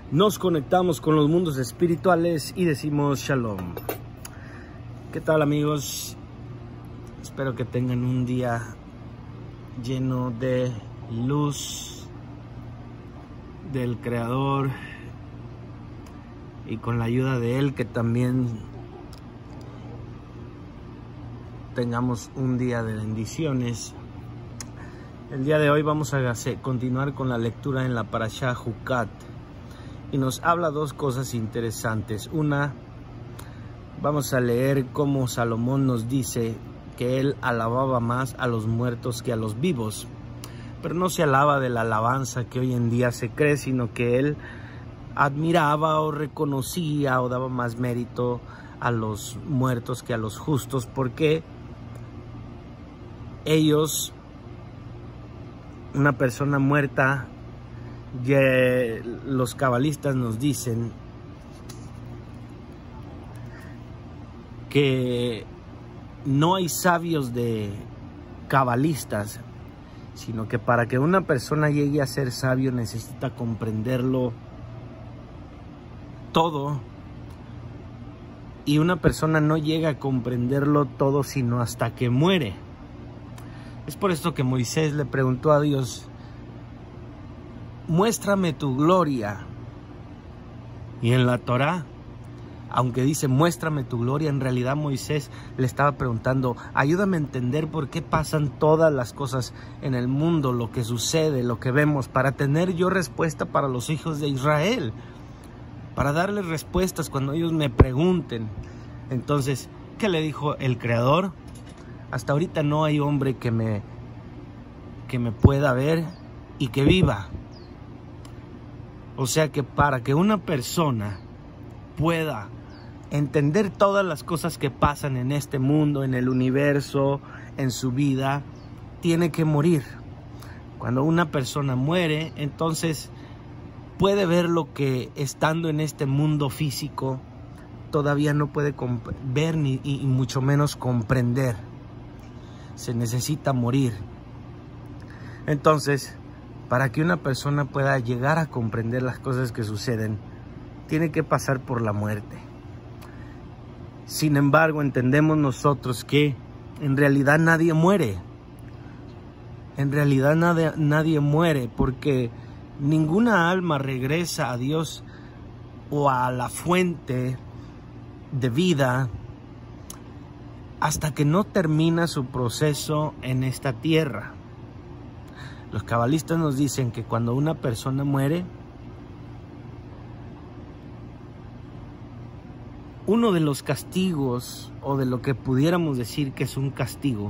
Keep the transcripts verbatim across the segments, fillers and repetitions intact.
nos conectamos con los mundos espirituales y decimos Shalom. ¿Qué tal, amigos? Espero que tengan un día lleno de luz del Creador y con la ayuda de Él, que también tengamos un día de bendiciones. El día de hoy vamos a continuar con la lectura en la Parashá Jucat y nos habla dos cosas interesantes. Una, vamos a leer cómo Salomón nos dice que él alababa más a los muertos que a los vivos, pero no se alaba de la alabanza que hoy en día se cree, sino que él admiraba o reconocía o daba más mérito a los muertos que a los justos, porque ellos, una persona muerta, los cabalistas nos dicen que no hay sabios de cabalistas, sino que para que una persona llegue a ser sabio necesita comprenderlo todo, y una persona no llega a comprenderlo todo sino hasta que muere. Es por esto que Moisés le preguntó a Dios: muéstrame tu gloria. Y en la Torá, aunque dice muéstrame tu gloria, en realidad Moisés le estaba preguntando: ayúdame a entender por qué pasan todas las cosas en el mundo, lo que sucede, lo que vemos, para tener yo respuesta para los hijos de Israel, para darles respuestas cuando ellos me pregunten. Entonces, ¿qué le dijo el Creador? Hasta ahorita no hay hombre que me, que me pueda ver y que viva. O sea que para que una persona pueda entender todas las cosas que pasan en este mundo, en el universo, en su vida, tiene que morir. Cuando una persona muere, entonces puede ver lo que estando en este mundo físico todavía no puede ver ni y mucho menos comprender. Se necesita morir. Entonces, para que una persona pueda llegar a comprender las cosas que suceden, tiene que pasar por la muerte. Sin embargo, entendemos nosotros que en realidad nadie muere. En realidad nadie, nadie muere, porque ninguna alma regresa a Dios o a la fuente de vida hasta que no termina su proceso en esta tierra. Los cabalistas nos dicen que cuando una persona muere, uno de los castigos, o de lo que pudiéramos decir que es un castigo,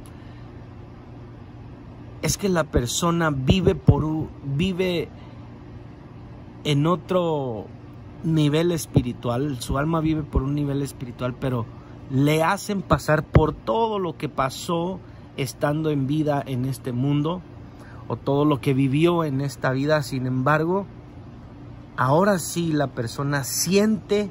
es que la persona vive por un, vive en otro nivel espiritual. Su alma vive por un nivel espiritual, pero le hacen pasar por todo lo que pasó estando en vida en este mundo, o todo lo que vivió en esta vida. Sin embargo, ahora sí la persona siente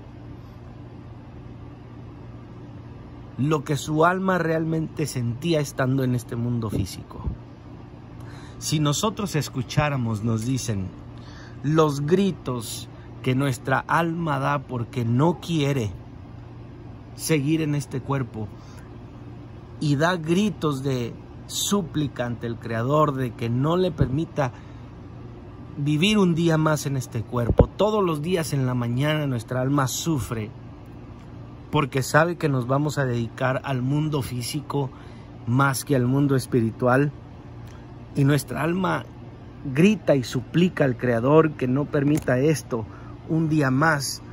lo que su alma realmente sentía estando en este mundo físico. Si nosotros escucháramos, nos dicen, los gritos que nuestra alma da porque no quiere seguir en este cuerpo, y da gritos de súplica ante el Creador de que no le permita vivir un día más en este cuerpo. Todos los días en la mañana nuestra alma sufre porque sabe que nos vamos a dedicar al mundo físico más que al mundo espiritual, y nuestra alma grita y suplica al Creador que no permita esto un día más.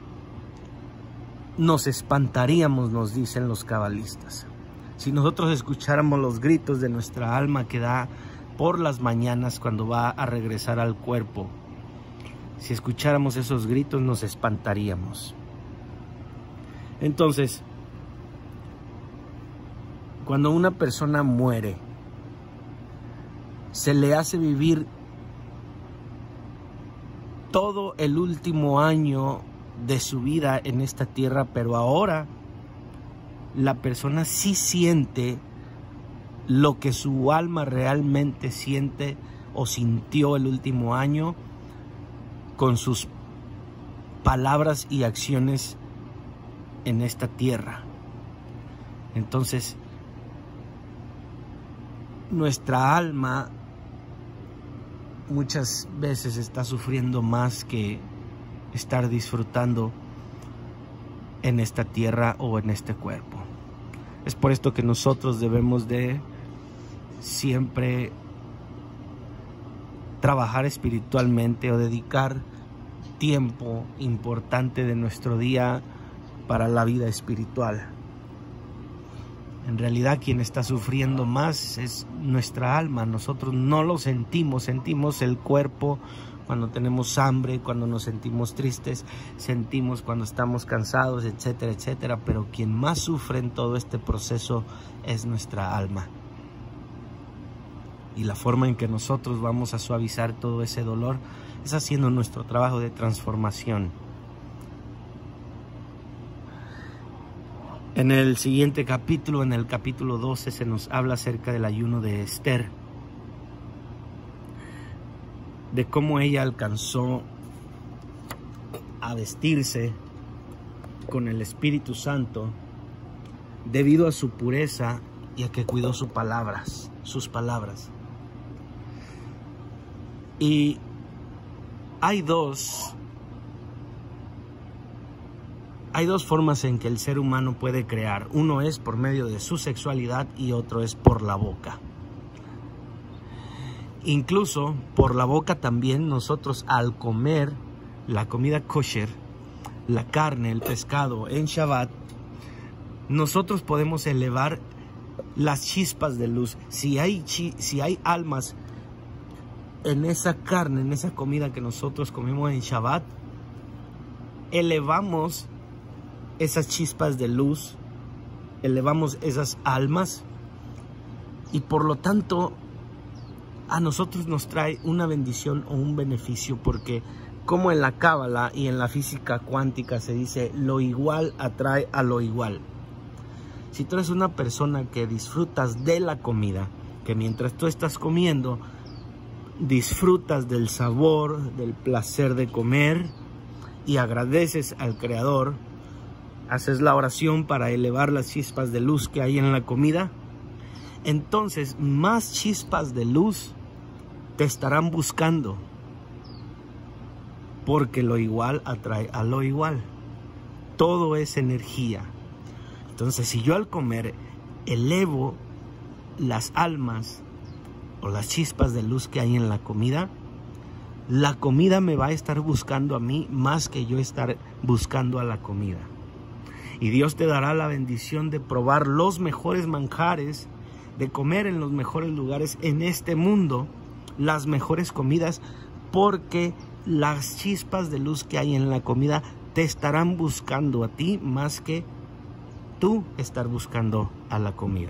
Nos espantaríamos, nos dicen los cabalistas, si nosotros escucháramos los gritos de nuestra alma que da por las mañanas cuando va a regresar al cuerpo. Si escucháramos esos gritos, nos espantaríamos. Entonces, cuando una persona muere, se le hace vivir todo el último año de su vida en esta tierra, pero ahora la persona sí siente lo que su alma realmente siente o sintió el último año con sus palabras y acciones en esta tierra. Entonces, nuestra alma muchas veces está sufriendo más que estar disfrutando en esta tierra o en este cuerpo. Es por esto que nosotros debemos de siempre trabajar espiritualmente o dedicar tiempo importante de nuestro día para la vida espiritual. En realidad quien está sufriendo más es nuestra alma. Nosotros no lo sentimos, sentimos el cuerpo cuando tenemos hambre, cuando nos sentimos tristes, sentimos cuando estamos cansados, etcétera, etcétera. Pero quien más sufre en todo este proceso es nuestra alma. Y la forma en que nosotros vamos a suavizar todo ese dolor es haciendo nuestro trabajo de transformación. En el siguiente capítulo, en el capítulo doce, se nos habla acerca del ayuno de Esther, de cómo ella alcanzó a vestirse con el Espíritu Santo debido a su pureza y a que cuidó sus palabras, sus palabras. Y hay dos Hay dos formas en que el ser humano puede crear. Uno es por medio de su sexualidad y otro es por la boca. Incluso por la boca también nosotros, al comer la comida kosher, la carne, el pescado en Shabbat, nosotros podemos elevar las chispas de luz. Si hay, chi, si hay almas en esa carne, en esa comida que nosotros comemos en Shabbat, elevamos esas chispas de luz, elevamos esas almas, y por lo tanto a nosotros nos trae una bendición o un beneficio, porque como en la cábala y en la física cuántica se dice, lo igual atrae a lo igual. Si tú eres una persona que disfrutas de la comida, que mientras tú estás comiendo disfrutas del sabor, del placer de comer y agradeces al Creador, haces la oración para elevar las chispas de luz que hay en la comida, entonces más chispas de luz te estarán buscando, porque lo igual atrae a lo igual. Todo es energía. Entonces, si yo al comer elevo las almas o las chispas de luz que hay en la comida, la comida me va a estar buscando a mí más que yo estar buscando a la comida. Y Dios te dará la bendición de probar los mejores manjares, de comer en los mejores lugares en este mundo, las mejores comidas, porque las chispas de luz que hay en la comida te estarán buscando a ti más que tú estar buscando a la comida.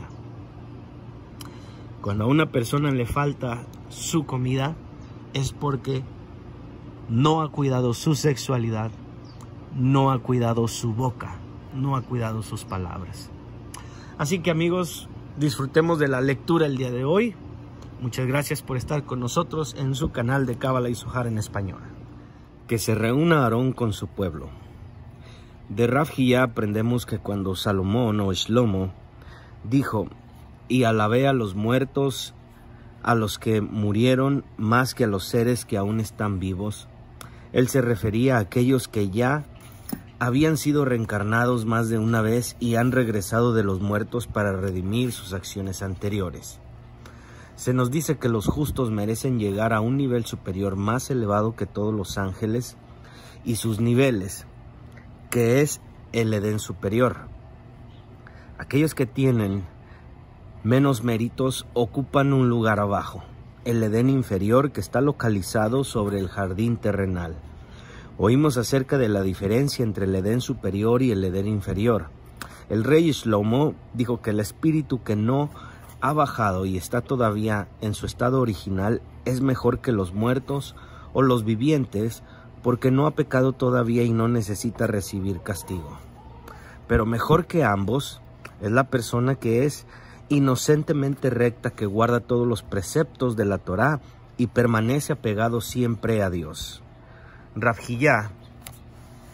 Cuando a una persona le falta su comida es porque no ha cuidado su sexualidad, no ha cuidado su boca, no ha cuidado sus palabras. Así que, amigos, disfrutemos de la lectura el día de hoy. Muchas gracias por estar con nosotros en su canal de Cábala y Zohar en español. Que se reúna Aarón con su pueblo. De Rav Hiyá aprendemos que cuando Salomón o Shlomo dijo: y alabé a los muertos, a los que murieron más que a los seres que aún están vivos, él se refería a aquellos que ya habían sido reencarnados más de una vez y han regresado de los muertos para redimir sus acciones anteriores. Se nos dice que los justos merecen llegar a un nivel superior más elevado que todos los ángeles y sus niveles, que es el Edén superior. Aquellos que tienen menos méritos ocupan un lugar abajo, el Edén inferior, que está localizado sobre el jardín terrenal. Oímos acerca de la diferencia entre el Edén superior y el Edén inferior. El rey Shlomo dijo que el espíritu que no ha bajado y está todavía en su estado original es mejor que los muertos o los vivientes, porque no ha pecado todavía y no necesita recibir castigo. Pero mejor que ambos es la persona que es inocentemente recta, que guarda todos los preceptos de la Torá y permanece apegado siempre a Dios. Rav Hiyá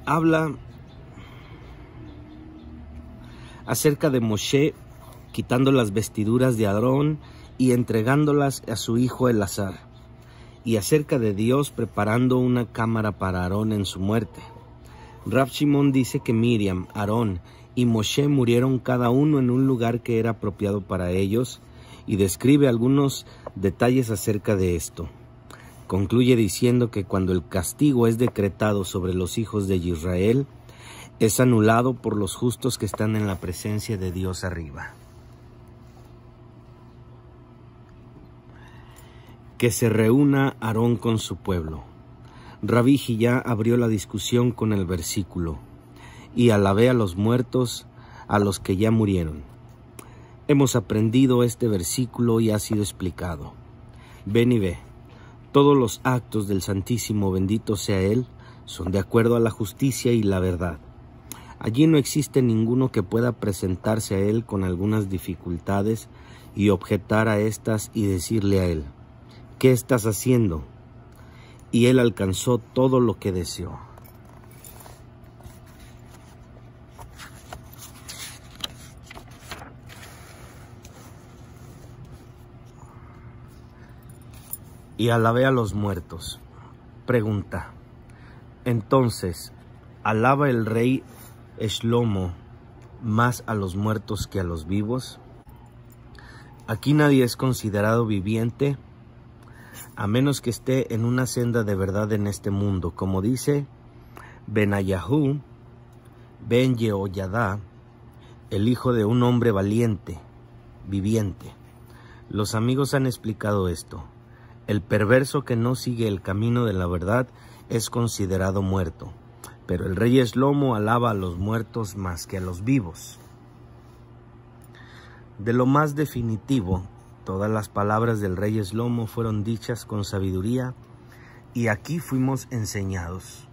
habla acerca de Moshe quitando las vestiduras de Aarón y entregándolas a su hijo Elazar, y acerca de Dios preparando una cámara para Aarón en su muerte. Rav Shimon dice que Miriam, Aarón y Moshe murieron cada uno en un lugar que era apropiado para ellos, y describe algunos detalles acerca de esto. Concluye diciendo que cuando el castigo es decretado sobre los hijos de Israel, es anulado por los justos que están en la presencia de Dios arriba. Que se reúna Aarón con su pueblo. Rabí Jillá abrió la discusión con el versículo: y alabé a los muertos, a los que ya murieron. Hemos aprendido este versículo y ha sido explicado. Ven y ve, todos los actos del Santísimo, bendito sea Él, son de acuerdo a la justicia y la verdad. Allí no existe ninguno que pueda presentarse a Él con algunas dificultades y objetar a estas y decirle a Él: ¿qué estás haciendo? Y Él alcanzó todo lo que deseó. Y alabé a los muertos. Pregunta: entonces, ¿alaba el rey Shlomo más a los muertos que a los vivos? Aquí nadie es considerado viviente a menos que esté en una senda de verdad en este mundo, como dice Benayahu ben Yehoyadá, el hijo de un hombre valiente, viviente. Los amigos han explicado esto. El perverso que no sigue el camino de la verdad es considerado muerto, pero el rey Shlomo alaba a los muertos más que a los vivos. De lo más definitivo, todas las palabras del rey Shlomo fueron dichas con sabiduría, y aquí fuimos enseñados.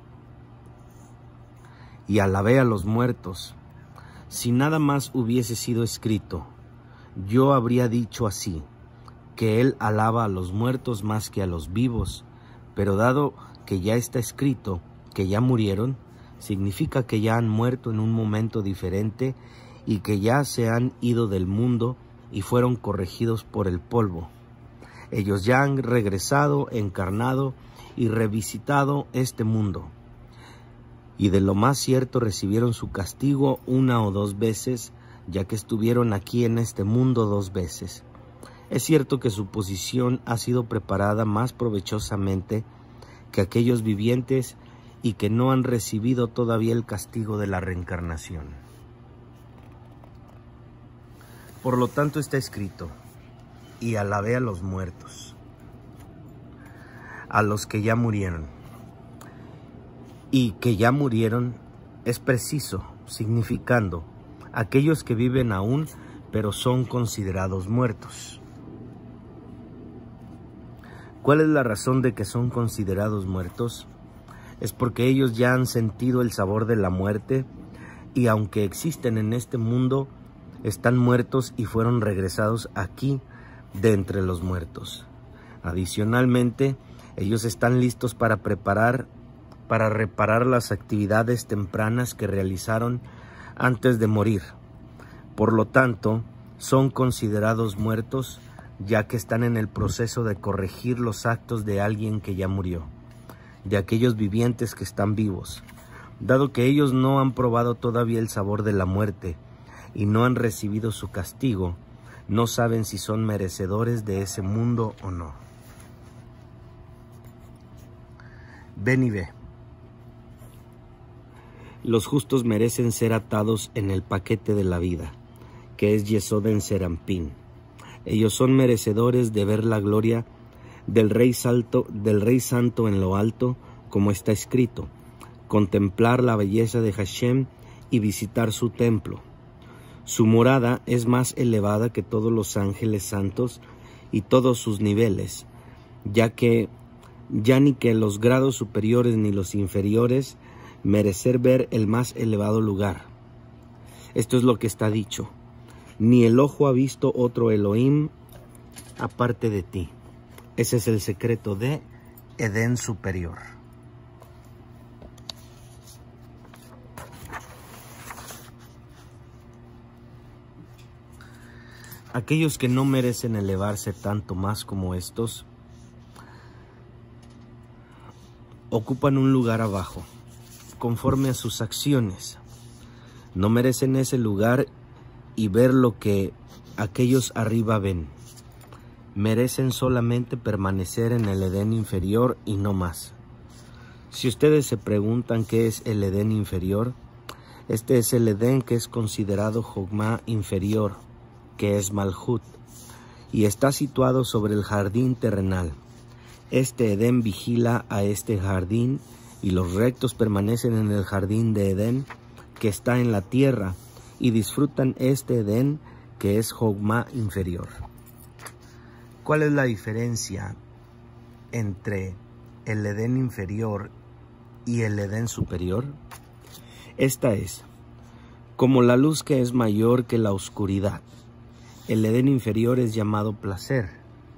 Y alabé a los muertos. Si nada más hubiese sido escrito, yo habría dicho así, que él alaba a los muertos más que a los vivos, pero dado que ya está escrito que ya murieron, significa que ya han muerto en un momento diferente y que ya se han ido del mundo y fueron corregidos por el polvo. Ellos ya han regresado, encarnado y revisitado este mundo, y de lo más cierto recibieron su castigo una o dos veces, ya que estuvieron aquí en este mundo dos veces. Es cierto que su posición ha sido preparada más provechosamente que aquellos vivientes y que no han recibido todavía el castigo de la reencarnación. Por lo tanto está escrito: y alabé a los muertos, a los que ya murieron. Y que ya murieron es preciso, significando aquellos que viven aún, pero son considerados muertos. ¿Cuál es la razón de que son considerados muertos? Es porque ellos ya han sentido el sabor de la muerte, y aunque existen en este mundo, están muertos y fueron regresados aquí de entre los muertos. Adicionalmente, ellos están listos para preparar, para reparar las actividades tempranas que realizaron antes de morir. Por lo tanto, son considerados muertos, ya que están en el proceso de corregir los actos de alguien que ya murió, de aquellos vivientes que están vivos. Dado que ellos no han probado todavía el sabor de la muerte y no han recibido su castigo, no saben si son merecedores de ese mundo o no. Ven y ve. Los justos merecen ser atados en el paquete de la vida, que es Yesod en Serampín. Ellos son merecedores de ver la gloria del Rey Santo, del Rey Santo en lo alto, como está escrito, contemplar la belleza de Hashem y visitar su templo. Su morada es más elevada que todos los ángeles santos y todos sus niveles, ya que ya ni que los grados superiores ni los inferiores merecer ver el más elevado lugar. Esto es lo que está dicho: ni el ojo ha visto otro Elohim aparte de ti. Ese es el secreto de Edén superior. aquellos que no merecen elevarse tanto más como estos, ocupan un lugar abajo, conforme a sus acciones. No merecen ese lugar y ver lo que aquellos arriba ven. Merecen solamente permanecer en el Edén inferior y no más. Si ustedes se preguntan qué es el Edén inferior, este es el Edén que es considerado Jogma inferior, que es Malhut, y está situado sobre el jardín terrenal. Este Edén vigila a este jardín, y los rectos permanecen en el jardín de Edén, que está en la tierra, y disfrutan este Edén, que es Jogma inferior. ¿Cuál es la diferencia entre el Edén inferior y el Edén superior? Esta es, como la luz que es mayor que la oscuridad, el Edén inferior es llamado placer,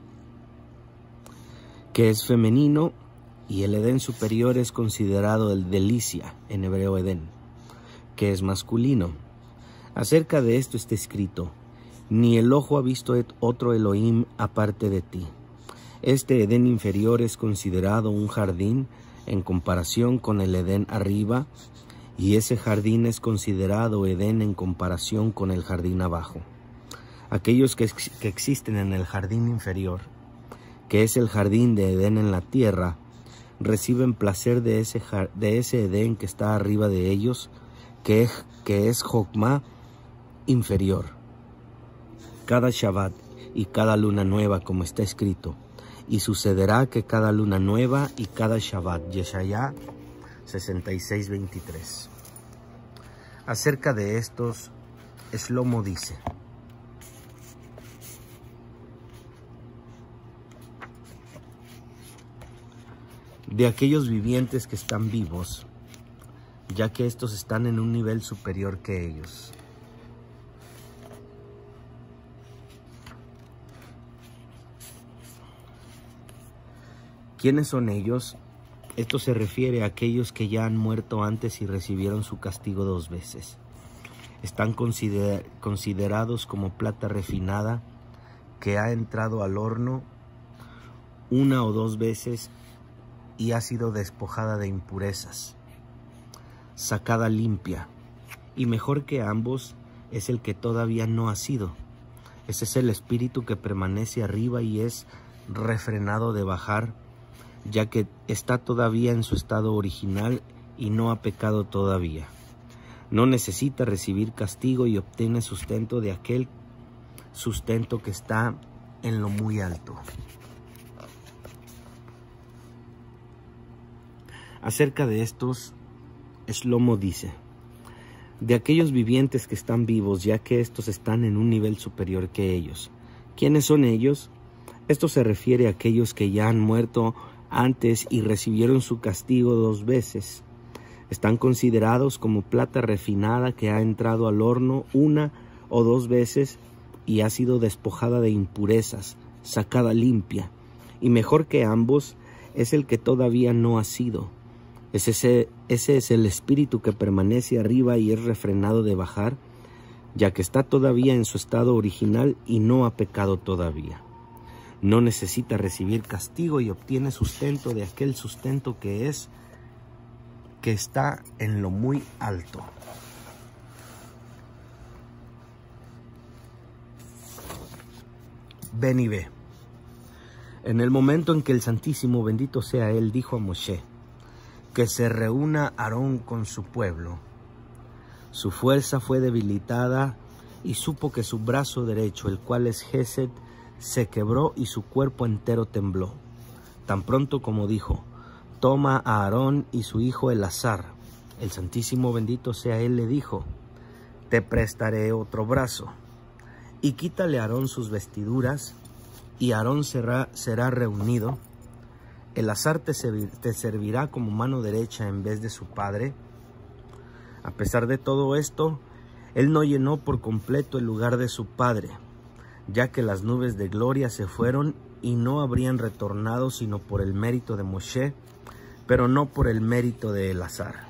que es femenino, y el Edén superior es considerado el delicia, en hebreo Edén, que es masculino. Acerca de esto está escrito: ni el ojo ha visto otro Elohim aparte de ti. Este Edén inferior es considerado un jardín en comparación con el Edén arriba, y ese jardín es considerado Edén en comparación con el jardín abajo. Aquellos que, ex que existen en el jardín inferior, que es el jardín de Edén en la tierra, reciben placer de ese, de ese Edén que está arriba de ellos, que es, que es Jogma inferior. Cada Shabbat y cada luna nueva, como está escrito, y sucederá que cada luna nueva y cada Shabbat. Yeshaya sesenta y seis, veintitrés. Acerca de estos, Shlomo dice: de aquellos vivientes que están vivos, ya que estos están en un nivel superior que ellos. ¿Quiénes son ellos? Esto se refiere a aquellos que ya han muerto antes y recibieron su castigo dos veces. Están consider- considerados como plata refinada que ha entrado al horno una o dos veces y ha sido despojada de impurezas, sacada limpia. Y mejor que ambos es el que todavía no ha sido. Ese es el espíritu que permanece arriba y es refrenado de bajar, ya que está todavía en su estado original y no ha pecado todavía. No necesita recibir castigo y obtiene sustento de aquel sustento que está en lo muy alto. Acerca de estos, Shlomo dice: de aquellos vivientes que están vivos, ya que estos están en un nivel superior que ellos. ¿Quiénes son ellos? Esto se refiere a aquellos que ya han muerto antes y recibieron su castigo dos veces. Están considerados como plata refinada que ha entrado al horno una o dos veces y ha sido despojada de impurezas, sacada limpia. Y mejor que ambos es el que todavía no ha sido. Ese, ese, ese es el espíritu que permanece arriba y es refrenado de bajar, ya que está todavía en su estado original y no ha pecado todavía. No necesita recibir castigo y obtiene sustento de aquel sustento que es, que está en lo muy alto. Ven y ve. En el momento en que el Santísimo, bendito sea Él, dijo a Moshe que se reúna Aarón con su pueblo, su fuerza fue debilitada y supo que su brazo derecho, el cual es Gesed, se quebró y su cuerpo entero tembló. Tan pronto como dijo: toma a Aarón y su hijo Elazar, el Santísimo, bendito sea Él, le dijo: te prestaré otro brazo. Y quítale a Aarón sus vestiduras, y Aarón será, será reunido. Elazar te, servir, te servirá como mano derecha en vez de su padre. A pesar de todo esto, él no llenó por completo el lugar de su padre, ya que las nubes de gloria se fueron y no habrían retornado sino por el mérito de Moshe, pero no por el mérito de Elazar.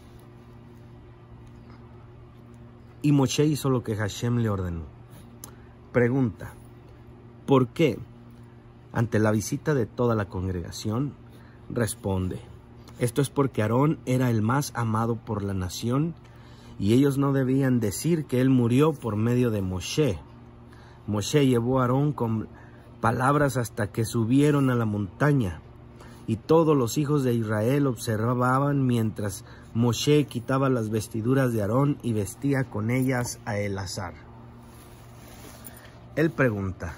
Y Moshe hizo lo que Hashem le ordenó. Pregunta: ¿por qué? Ante la visita de toda la congregación, responde: esto es porque Aarón era el más amado por la nación, y ellos no debían decir que él murió por medio de Moshe. Moshe llevó a Aarón con palabras hasta que subieron a la montaña, y todos los hijos de Israel observaban mientras Moshe quitaba las vestiduras de Aarón y vestía con ellas a Eleazar. Él pregunta: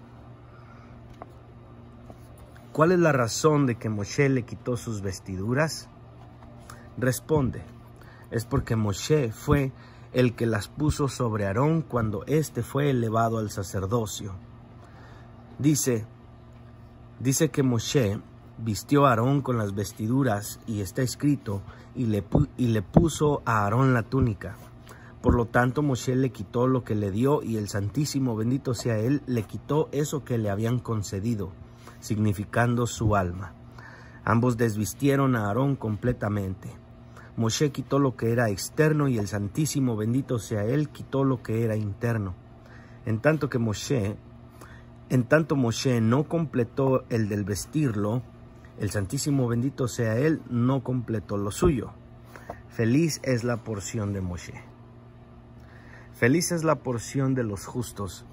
¿cuál es la razón de que Moshe le quitó sus vestiduras? Responde: es porque Moshe fue el que las puso sobre Aarón cuando éste fue elevado al sacerdocio. Dice, dice que Moshe vistió a Aarón con las vestiduras, y está escrito, y le, y le puso a Aarón la túnica. Por lo tanto, Moshe le quitó lo que le dio, y el Santísimo, bendito sea él, le quitó eso que le habían concedido, significando su alma. Ambos desvistieron a Aarón completamente. Moshe quitó lo que era externo, y el Santísimo, bendito sea él, quitó lo que era interno. En tanto que Moshe, en tanto Moshe no completó el del vestirlo, el Santísimo, bendito sea él, no completó lo suyo. Feliz es la porción de Moshe. Feliz es la porción de los justos,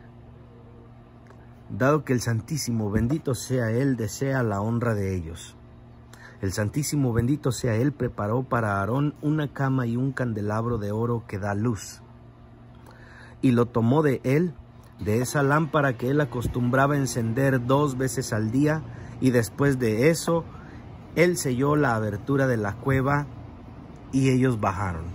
dado que el Santísimo, bendito sea él, desea la honra de ellos. El Santísimo, bendito sea él, preparó para Aarón una cama y un candelabro de oro que da luz. Y lo tomó de él, de esa lámpara que él acostumbraba encender dos veces al día, y después de eso, él selló la abertura de la cueva, y ellos bajaron.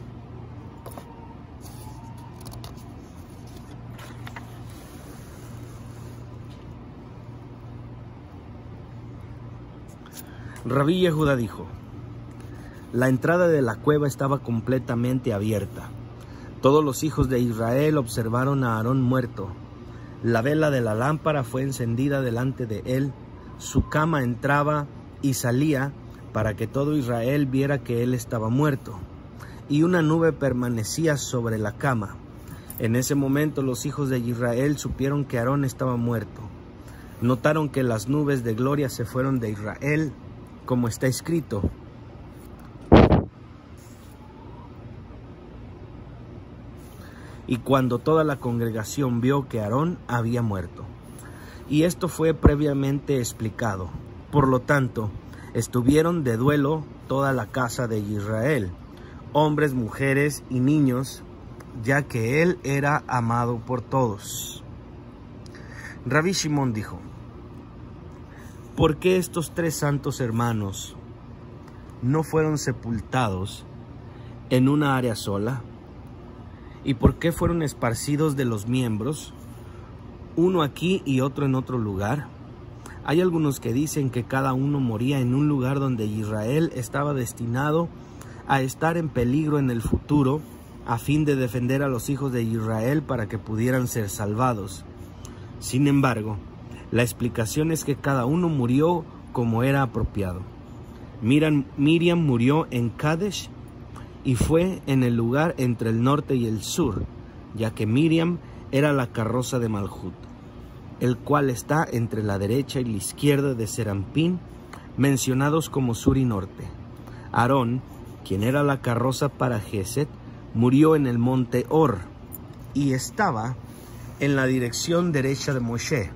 Rabí Yehuda dijo: la entrada de la cueva estaba completamente abierta. Todos los hijos de Israel observaron a Aarón muerto. La vela de la lámpara fue encendida delante de él. Su cama entraba y salía para que todo Israel viera que él estaba muerto. Y una nube permanecía sobre la cama. En ese momento los hijos de Israel supieron que Aarón estaba muerto. Notaron que las nubes de gloria se fueron de Israel, como está escrito: y cuando toda la congregación vio que Aarón había muerto. Y esto fue previamente explicado. Por lo tanto, estuvieron de duelo toda la casa de Israel, hombres, mujeres y niños, ya que él era amado por todos. Rabí Shimon dijo: ¿por qué estos tres santos hermanos no fueron sepultados en una área sola? ¿Y por qué fueron esparcidos de los miembros, uno aquí y otro en otro lugar? Hay algunos que dicen que cada uno moría en un lugar donde Israel estaba destinado a estar en peligro en el futuro, a fin de defender a los hijos de Israel para que pudieran ser salvados. Sin embargo, la explicación es que cada uno murió como era apropiado. Miriam, Miriam murió en Kadesh, y fue en el lugar entre el norte y el sur, ya que Miriam era la carroza de Malhut, el cual está entre la derecha y la izquierda de Serampín, mencionados como sur y norte. Aarón, quien era la carroza para Geset, murió en el monte Or, y estaba en la dirección derecha de Moshe,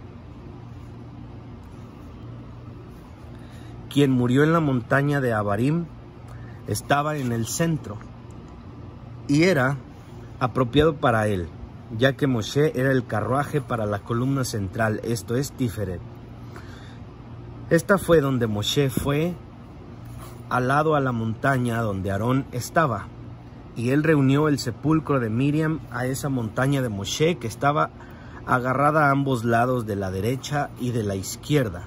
quien murió en la montaña de Abarim. Estaba en el centro y era apropiado para él, ya que Moshe era el carruaje para la columna central, esto es Tiferet. Esta fue donde Moshe fue al lado a la montaña donde Aarón estaba, y él reunió el sepulcro de Miriam a esa montaña de Moshe, que estaba agarrada a ambos lados de la derecha y de la izquierda.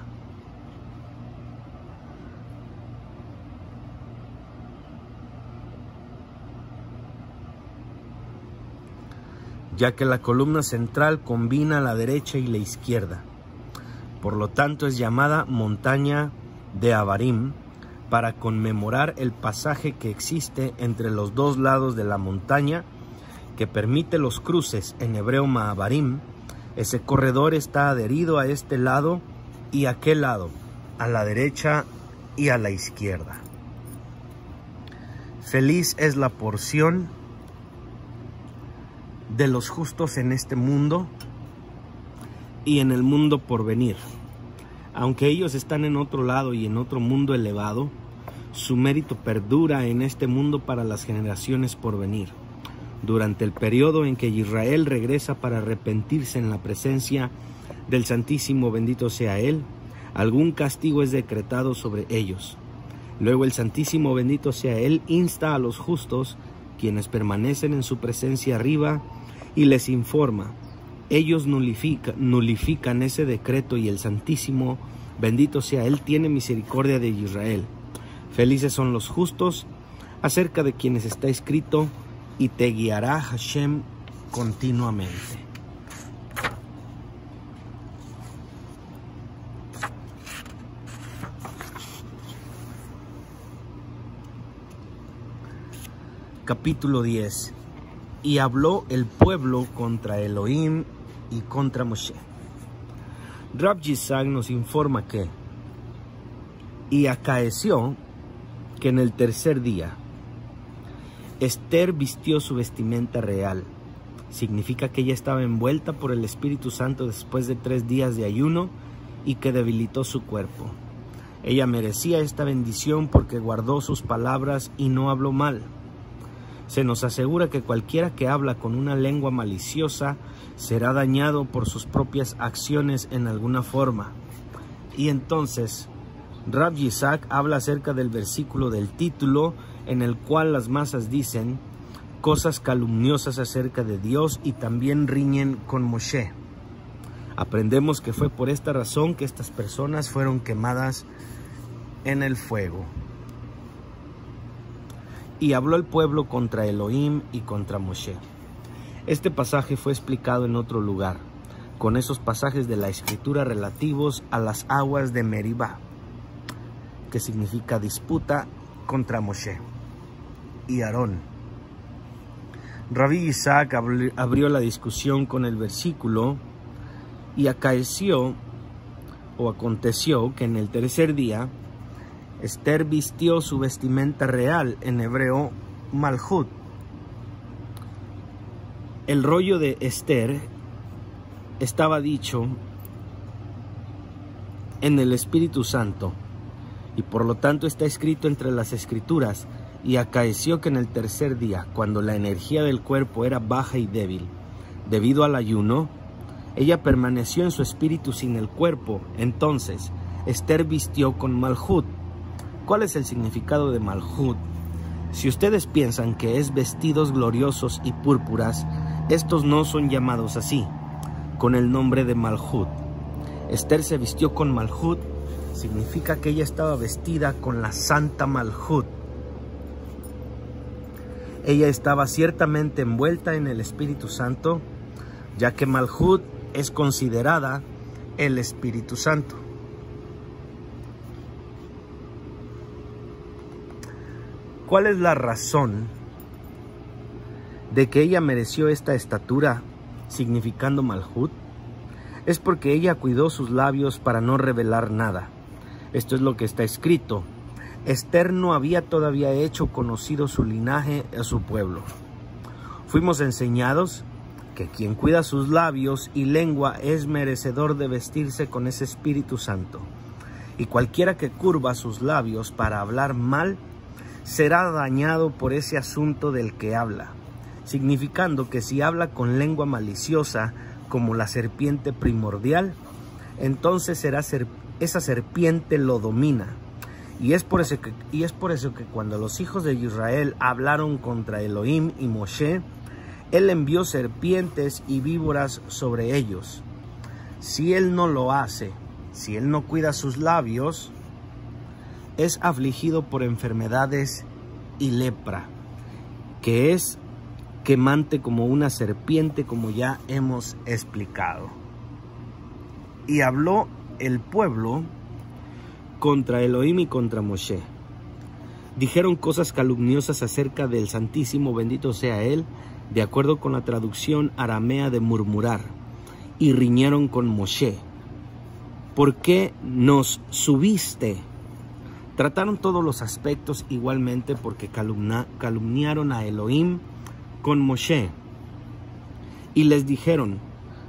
Ya que la columna central combina la derecha y la izquierda. Por lo tanto, es llamada montaña de Abarim, para conmemorar el pasaje que existe entre los dos lados de la montaña, que permite los cruces, en hebreo Maabarim, ese corredor está adherido a este lado y a aquel lado, a la derecha y a la izquierda. Feliz es la porción de los justos en este mundo y en el mundo por venir. Aunque ellos están en otro lado y en otro mundo elevado, su mérito perdura en este mundo para las generaciones por venir. Durante el periodo en que Israel regresa para arrepentirse en la presencia del Santísimo, bendito sea Él, algún castigo es decretado sobre ellos. Luego el Santísimo, bendito sea Él, insta a los justos, quienes permanecen en su presencia arriba, y les informa. Ellos nulifica, nulifican ese decreto y el Santísimo, bendito sea Él, tiene misericordia de Israel. Felices son los justos, acerca de quienes está escrito, y te guiará Hashem continuamente. Capítulo diez. Y habló el pueblo contra Elohim y contra Moshe. Rab Yitzhak nos informa que, y acaeció que en el tercer día, Esther vistió su vestimenta real. Significa que ella estaba envuelta por el Espíritu Santo después de tres días de ayuno y que debilitó su cuerpo. Ella merecía esta bendición porque guardó sus palabras y no habló mal. Se nos asegura que cualquiera que habla con una lengua maliciosa será dañado por sus propias acciones en alguna forma. Y entonces, Rab Yitzhak habla acerca del versículo del título, en el cual las masas dicen cosas calumniosas acerca de Dios y también riñen con Moshe. Aprendemos que fue por esta razón que estas personas fueron quemadas en el fuego. Y habló el pueblo contra Elohim y contra Moshe. Este pasaje fue explicado en otro lugar, con esos pasajes de la Escritura relativos a las aguas de Meribá, que significa disputa contra Moshe y Aarón. Rabí Isaac abrió la discusión con el versículo, y acaeció o aconteció que en el tercer día Esther vistió su vestimenta real, en hebreo Malhut. El rollo de Esther estaba dicho en el Espíritu Santo y por lo tanto está escrito entre las Escrituras. Y acaeció que en el tercer día, cuando la energía del cuerpo era baja y débil, debido al ayuno, ella permaneció en su espíritu sin el cuerpo. Entonces, Esther vistió con Malhut. ¿Cuál es el significado de Malhut? Si ustedes piensan que es vestidos gloriosos y púrpuras, estos no son llamados así, con el nombre de Malhut. Esther se vistió con Malhut, significa que ella estaba vestida con la Santa Malhut. Ella estaba ciertamente envuelta en el Espíritu Santo, ya que Malhut es considerada el Espíritu Santo. ¿Cuál es la razón de que ella mereció esta estatura, significando Malhut? Es porque ella cuidó sus labios para no revelar nada. Esto es lo que está escrito. Esther no había todavía hecho conocido su linaje a su pueblo. Fuimos enseñados que quien cuida sus labios y lengua es merecedor de vestirse con ese Espíritu Santo. Y cualquiera que curva sus labios para hablar mal, será dañado por ese asunto del que habla. Significando que si habla con lengua maliciosa, como la serpiente primordial, entonces será ser, esa serpiente lo domina. Y es, por eso que, y es por eso que cuando los hijos de Israel hablaron contra Elohim y Moshe, Él envió serpientes y víboras sobre ellos. Si Él no lo hace, si Él no cuida sus labios, es afligido por enfermedades y lepra, que es quemante como una serpiente, como ya hemos explicado. Y habló el pueblo contra Elohim y contra Moshe. Dijeron cosas calumniosas acerca del Santísimo, bendito sea Él, de acuerdo con la traducción aramea de murmurar, y riñeron con Moshe. ¿Por qué nos subiste? Trataron todos los aspectos igualmente porque calumna, calumniaron a Elohim con Moshe. Y les dijeron,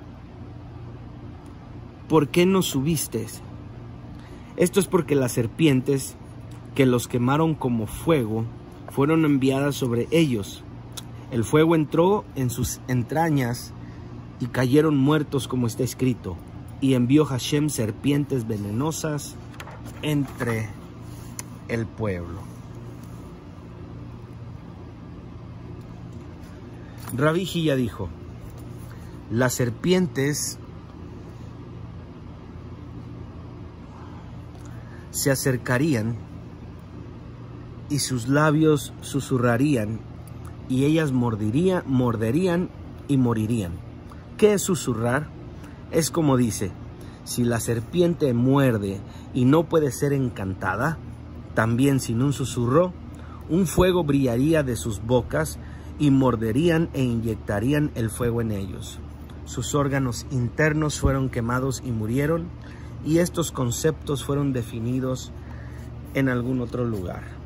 ¿por qué nos subiste? Esto es porque las serpientes que los quemaron como fuego fueron enviadas sobre ellos. El fuego entró en sus entrañas y cayeron muertos, como está escrito. Y envió Hashem serpientes venenosas entre el pueblo. Rabbi Hilla dijo, las serpientes se acercarían y sus labios susurrarían y ellas morderían, morderían y morirían. ¿Qué es susurrar? Es como dice, si la serpiente muerde y no puede ser encantada, también sin un susurro, un fuego brillaría de sus bocas y morderían e inyectarían el fuego en ellos. Sus órganos internos fueron quemados y murieron, y estos conceptos fueron definidos en algún otro lugar.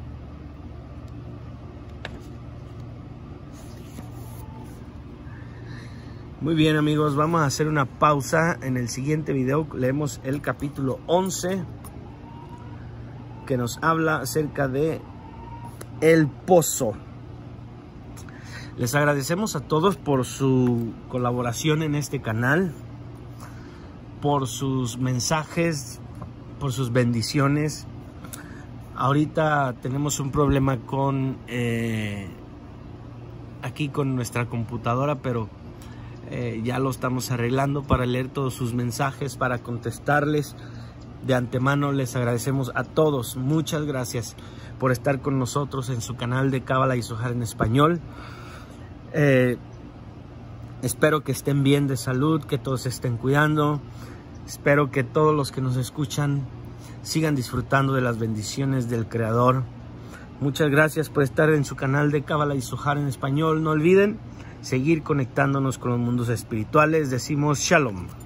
Muy bien, amigos, vamos a hacer una pausa. En el siguiente video leemos el capítulo once, que nos habla acerca de el pozo. Les agradecemos a todos por su colaboración en este canal, por sus mensajes, por sus bendiciones. Ahorita tenemos un problema con eh, aquí con nuestra computadora, pero eh, ya lo estamos arreglando para leer todos sus mensajes, para contestarles. De antemano les agradecemos a todos. Muchas gracias por estar con nosotros en su canal de Cábala y Zohar en español. Eh, espero que estén bien de salud, que todos se estén cuidando. Espero que todos los que nos escuchan sigan disfrutando de las bendiciones del Creador. Muchas gracias por estar en su canal de Cábala y Zohar en español. No olviden seguir conectándonos con los mundos espirituales. Decimos Shalom.